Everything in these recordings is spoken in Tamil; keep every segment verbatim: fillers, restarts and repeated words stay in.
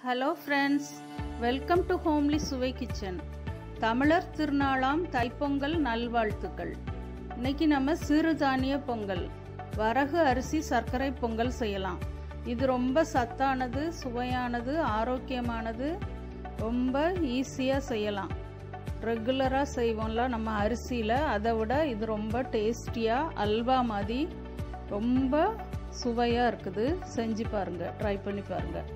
Hello friends, welcome to homely Suvai kitchen. தமிழர் திருநாளாம் தைப்பொங்கல் நல்வாழ்த்துக்கள். இன்னைக்கு நம்ம சிறுதானிய பொங்கல், வரகு அரிசி சர்க்கரை பொங்கல் செய்யலாம். இது ரொம்ப சத்தானது, சுவையானது, ஆரோக்கியமானது, ரொம்ப ஈஸியாக செய்யலாம். ரெகுலராக செய்வோம்ல நம்ம அரிசியில், அதை விட இது ரொம்ப டேஸ்டியாக அல்வா மாதிரி ரொம்ப சுவையாக இருக்குது. செஞ்சு பாருங்கள், ட்ரை பண்ணி பாருங்கள்.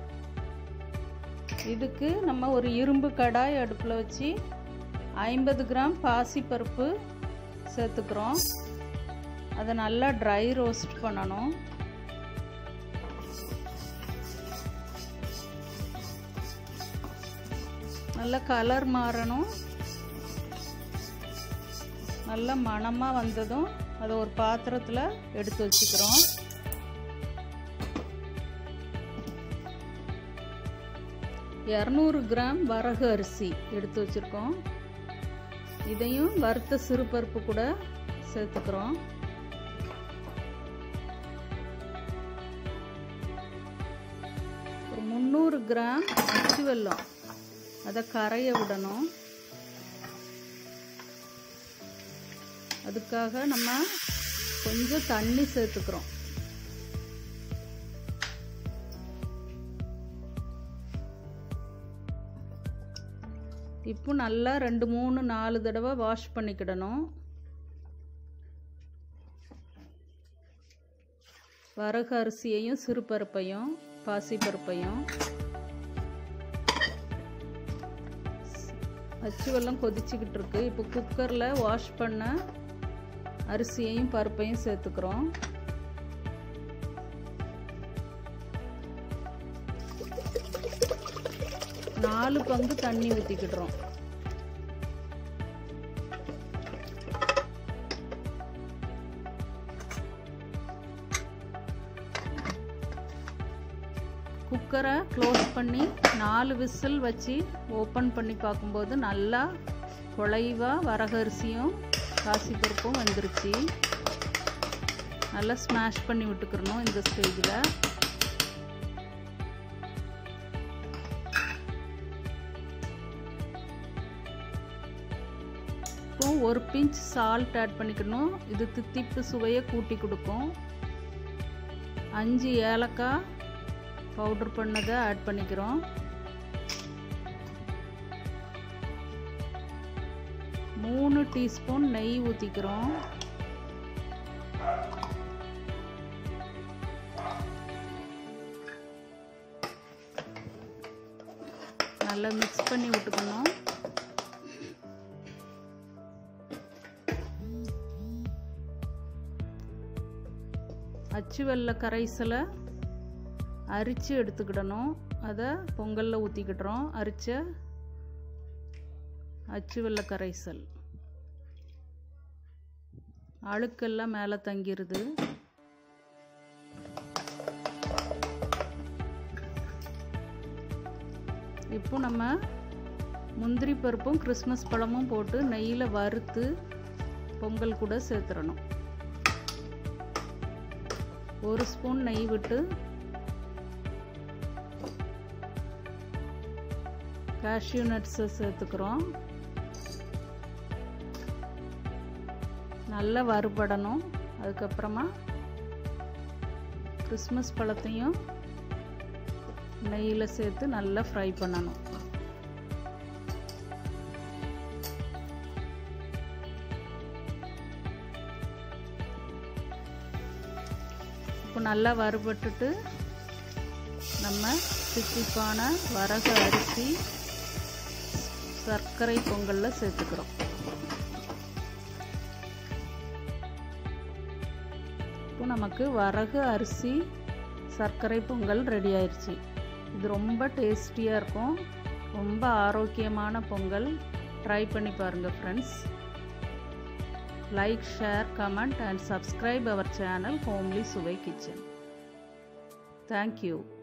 இதுக்கு நம்ம ஒரு இரும்பு கடாய் அடுப்பில் வச்சு ஐம்பது கிராம் பாசிப்பருப்பு சேர்த்துக்கிறோம். அதை நல்லா ட்ரை ரோஸ்ட் பண்ணணும். நல்ல கலர் மாறணும். நல்ல மணமாக வந்ததும் அதை ஒரு பாத்திரத்தில் எடுத்து வச்சுக்கிறோம். இரநூறு கிராம் வரகு அரிசி எடுத்து வச்சுருக்கோம். இதையும் வறுத்த சிறுபருப்பு கூட சேர்த்துக்கிறோம். ஒரு முந்நூறு கிராம் அச்சு வெல்லம், அதை கரைய விடணும். அதுக்காக நம்ம கொஞ்சம் தண்ணி சேர்த்துக்கிறோம். இப்போ நல்லா ரெண்டு மூணு நாலு தடவை வாஷ் பண்ணிக்கிடணும். வரகு அரிசியையும் சிறுபருப்பையும் பாசிப்பருப்பையும். அச்சு வெல்லம் கொதிச்சுக்கிட்டு இருக்கு. இப்போ குக்கரில் வாஷ் பண்ண அரிசியையும் பருப்பையும் சேர்த்துக்கிறோம். நாலு பங்கு தண்ணி ஊற்றிக்கிடுறோம். குக்கரை க்ளோஸ் பண்ணி நாலு விசில் வச்சு ஓப்பன் பண்ணி பார்க்கும்போது நல்லா குழைவாக வரகரிசியும் பாசிப்பருப்பும் வந்துருச்சு. நல்லா ஸ்மாஷ் பண்ணி விட்டுக்கிறணும். இந்த ஸ்டேஜில் ஒரு பிஞ்ச் சால்ட் ஆட் பண்ணிக்கணும். இது தித்திப்பு சுவையை கூட்டி கொடுக்கும். அஞ்சு ஏலக்காய் பவுடர் பண்ணதை ஆட் பண்ணிக்கிறோம். மூணு டீஸ்பூன் நெய் ஊற்றிக்கிறோம். நல்லா மிக்ஸ் பண்ணி விட்டுக்கணும். அச்சு வெல்ல கரைசலை அரிச்சு எடுத்துக்கிடணும். அதை பொங்கலில் ஊற்றிக்கிட்டுறோம். அரிச்ச அச்சு வெல்ல கரைசல் அழுக்கெல்லாம் மேலே தங்கிருது. இப்போ நம்ம முந்திரி பருப்பும் கிறிஸ்மஸ் பழமும் போட்டு நெய்யில் வறுத்து பொங்கல் கூட சேர்த்துடணும். ஒரு ஸ்பூன் நெய் விட்டு காஷ்யூ நட்ஸை சேர்த்துக்கிறோம். நல்லா வறுபடணும். அதுக்கப்புறமா கிறிஸ்மஸ் பழத்தையும் நெய்யில் சேர்த்து நல்லா ஃப்ரை பண்ணணும். இப்போ நல்லா வறுபட்டுட்டு நம்ம தித்திப்பான வரகு அரிசி சர்க்கரை பொங்கலில் சேர்த்துக்கிறோம். இப்போ நமக்கு வரகு அரிசி சர்க்கரை பொங்கல் ரெடி ஆயிடுச்சு. இது ரொம்ப டேஸ்டியாக இருக்கும். ரொம்ப ஆரோக்கியமான பொங்கல். ட்ரை பண்ணி பாருங்கள் friends. Like, share, comment and subscribe our channel Homely Suvai Kitchen. Thank you.